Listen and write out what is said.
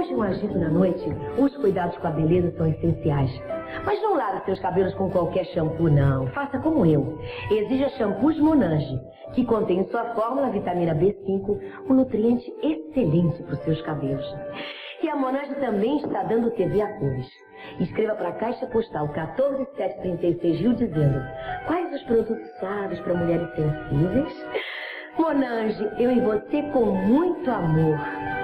Depois de um agito na noite, os cuidados com a beleza são essenciais. Mas não lave seus cabelos com qualquer shampoo, não. Faça como eu. Exija shampoos Monange, que contém em sua fórmula a vitamina B5, um nutriente excelente para os seus cabelos. E a Monange também está dando TV a cores. Escreva para a Caixa Postal 14736 Rio dizendo quais os produtos suaves para mulheres sensíveis. Monange, eu e você com muito amor.